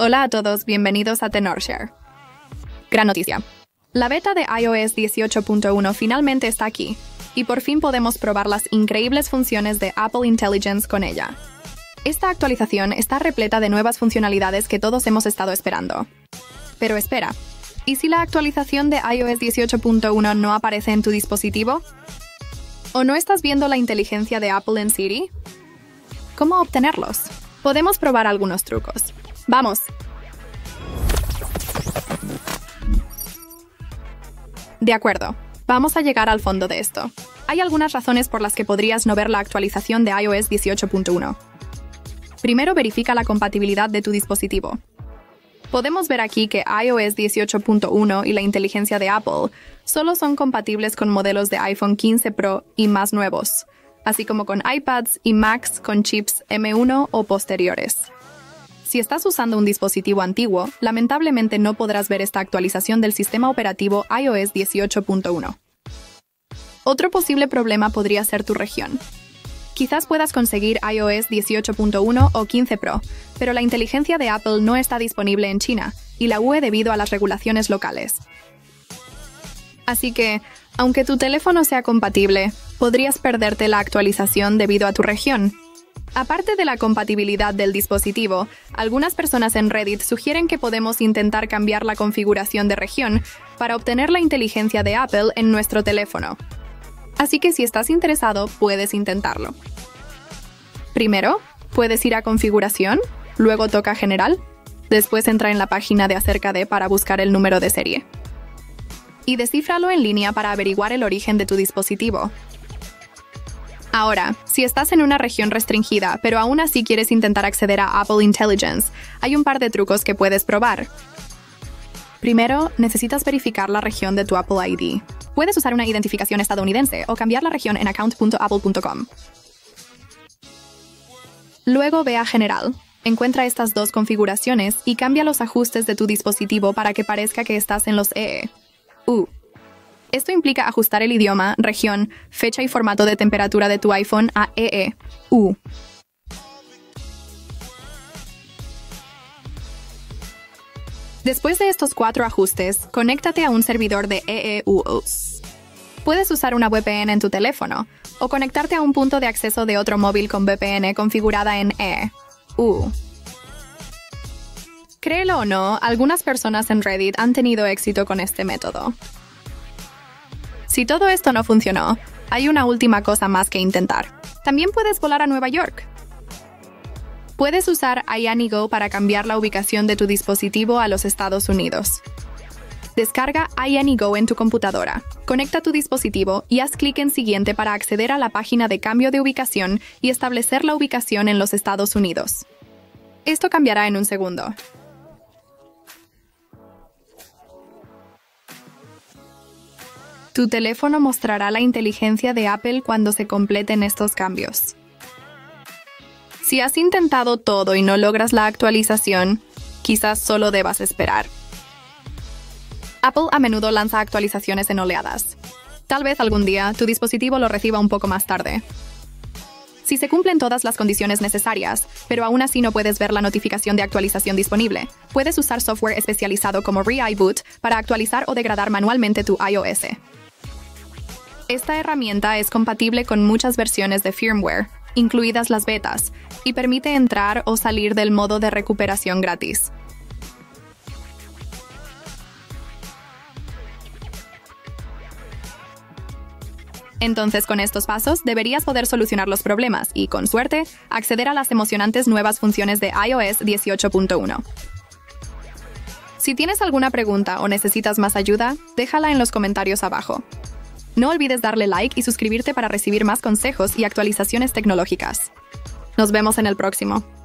Hola a todos, bienvenidos a Tenorshare. Gran noticia. La beta de iOS 18.1 finalmente está aquí, y por fin podemos probar las increíbles funciones de Apple Intelligence con ella. Esta actualización está repleta de nuevas funcionalidades que todos hemos estado esperando. Pero espera, ¿y si la actualización de iOS 18.1 no aparece en tu dispositivo? ¿O no estás viendo la inteligencia de Apple en Siri? ¿Cómo obtenerlos? Podemos probar algunos trucos. ¡Vamos! De acuerdo, vamos a llegar al fondo de esto. Hay algunas razones por las que podrías no ver la actualización de iOS 18.1. Primero, verifica la compatibilidad de tu dispositivo. Podemos ver aquí que iOS 18.1 y la inteligencia de Apple solo son compatibles con modelos de iPhone 15 Pro y más nuevos, así como con iPads y Macs con chips M1 o posteriores. Si estás usando un dispositivo antiguo, lamentablemente no podrás ver esta actualización del sistema operativo iOS 18.1. Otro posible problema podría ser tu región. Quizás puedas conseguir iOS 18.1 o 15 Pro, pero la inteligencia de Apple no está disponible en China y la UE debido a las regulaciones locales. Así que, aunque tu teléfono sea compatible, podrías perderte la actualización debido a tu región. Aparte de la compatibilidad del dispositivo, algunas personas en Reddit sugieren que podemos intentar cambiar la configuración de región para obtener la inteligencia de Apple en nuestro teléfono. Así que si estás interesado, puedes intentarlo. Primero, puedes ir a Configuración, luego toca General, después entra en la página de acerca de para buscar el número de serie. Y descífralo en línea para averiguar el origen de tu dispositivo. Ahora, si estás en una región restringida, pero aún así quieres intentar acceder a Apple Intelligence, hay un par de trucos que puedes probar. Primero, necesitas verificar la región de tu Apple ID. Puedes usar una identificación estadounidense o cambiar la región en account.apple.com. Luego ve a General. Encuentra estas dos configuraciones y cambia los ajustes de tu dispositivo para que parezca que estás en los EU. Esto implica ajustar el idioma, región, fecha y formato de temperatura de tu iPhone a EU. Después de estos 4 ajustes, conéctate a un servidor de EEUs. Puedes usar una VPN en tu teléfono o conectarte a un punto de acceso de otro móvil con VPN configurada en EU. Créelo o no, algunas personas en Reddit han tenido éxito con este método. Si todo esto no funcionó, hay una última cosa más que intentar. También puedes volar a Nueva York. Puedes usar iAnyGo para cambiar la ubicación de tu dispositivo a los Estados Unidos. Descarga iAnyGo en tu computadora, conecta tu dispositivo y haz clic en Siguiente para acceder a la página de cambio de ubicación y establecer la ubicación en los Estados Unidos. Esto cambiará en un segundo. Tu teléfono mostrará la inteligencia de Apple cuando se completen estos cambios. Si has intentado todo y no logras la actualización, quizás solo debas esperar. Apple a menudo lanza actualizaciones en oleadas. Tal vez algún día tu dispositivo lo reciba un poco más tarde. Si se cumplen todas las condiciones necesarias, pero aún así no puedes ver la notificación de actualización disponible, puedes usar software especializado como ReiBoot para actualizar o degradar manualmente tu iOS. Esta herramienta es compatible con muchas versiones de firmware, incluidas las betas, y permite entrar o salir del modo de recuperación gratis. Entonces, con estos pasos, deberías poder solucionar los problemas y, con suerte, acceder a las emocionantes nuevas funciones de iOS 18.1. Si tienes alguna pregunta o necesitas más ayuda, déjala en los comentarios abajo. No olvides darle like y suscribirte para recibir más consejos y actualizaciones tecnológicas. Nos vemos en el próximo.